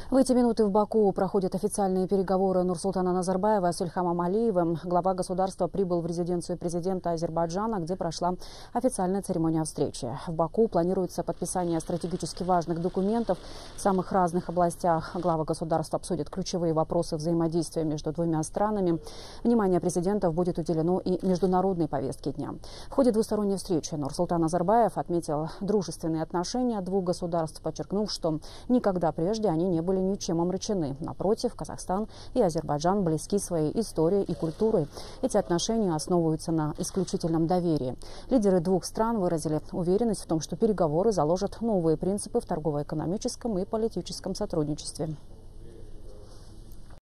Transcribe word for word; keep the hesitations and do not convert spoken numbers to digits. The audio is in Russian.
В эти минуты в Баку проходят официальные переговоры Нурсултана Назарбаева с Ильхамом Алиевым. Глава государства прибыл в резиденцию президента Азербайджана, где прошла официальная церемония встречи. В Баку планируется подписание стратегически важных документов в самых разных областях. Главы государства обсудят ключевые вопросы взаимодействия между двумя странами. Внимание президентов будет уделено и международной повестке дня. В ходе двусторонней встречи Нурсултан Назарбаев отметил дружественные отношения двух государств, подчеркнув, что никогда прежде они не были ничем омрачены. Напротив, Казахстан и Азербайджан близки своей историей и культурой. Эти отношения основываются на исключительном доверии. Лидеры двух стран выразили уверенность в том, что переговоры заложат новые принципы в торгово-экономическом и политическом сотрудничестве.